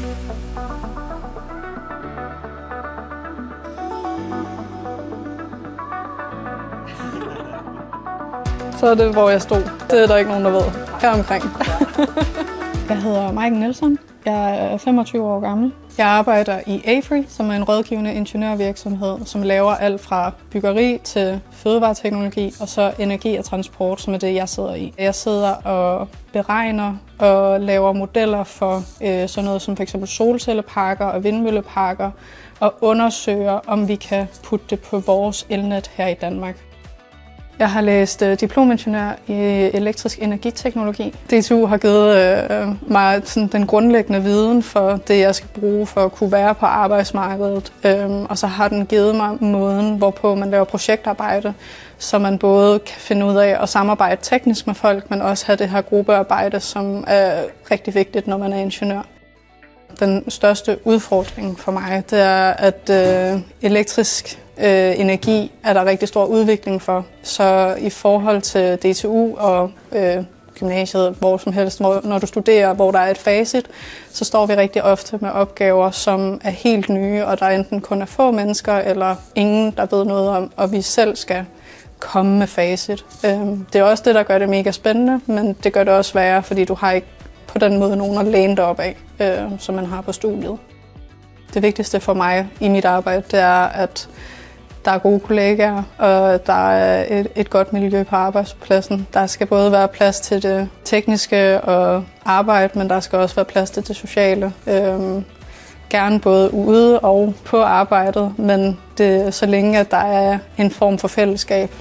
Så er det, hvor jeg stod. Det er der ikke nogen, der ved. Her omkring. Jeg hedder Maiken Nielsen. Jeg er 25 år gammel. Jeg arbejder i AFRY, som er en rådgivende ingeniørvirksomhed, som laver alt fra byggeri til fødevareteknologi og så energi og transport, som er det, jeg sidder i. Jeg sidder og beregner og laver modeller for sådan noget som f.eks. solcelleparker og vindmølleparker og undersøger, om vi kan putte det på vores elnet her i Danmark. Jeg har læst diplomingeniør i elektrisk energiteknologi. DTU har givet mig sådan, den grundlæggende viden for det, jeg skal bruge for at kunne være på arbejdsmarkedet. Og så har den givet mig måden, hvorpå man laver projektarbejde, så man både kan finde ud af at samarbejde teknisk med folk, men også have det her gruppearbejde, som er rigtig vigtigt, når man er ingeniør. Den største udfordring for mig, det er, at elektrisk energi er der rigtig stor udvikling for. Så i forhold til DTU og gymnasiet, hvor som helst, når du studerer, hvor der er et facit, så står vi rigtig ofte med opgaver, som er helt nye, og der enten kun er få mennesker, eller ingen, der ved noget om, og vi selv skal komme med facit. Det er også det, der gør det mega spændende, men det gør det også sværere, fordi du har ikke på den måde nogen at læne dig op af, som man har på studiet. Det vigtigste for mig i mit arbejde, det er, at der er gode kollegaer, og der er et godt miljø på arbejdspladsen. Der skal både være plads til det tekniske og arbejde, men der skal også være plads til det sociale. Gerne både ude og på arbejdet, men det, så længe at der er en form for fællesskab.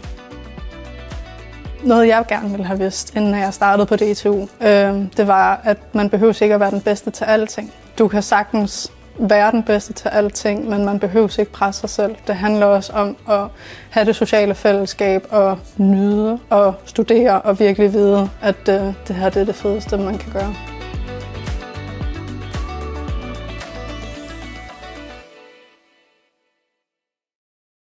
Noget, jeg gerne ville have vidst, inden jeg startede på DTU, det var, at man behøver ikke at være den bedste til alting. Du kan sagtens være den bedste til alting, men man behøver ikke presse sig selv. Det handler også om at have det sociale fællesskab og nyde og studere og virkelig vide, at det her det er det fedeste, man kan gøre.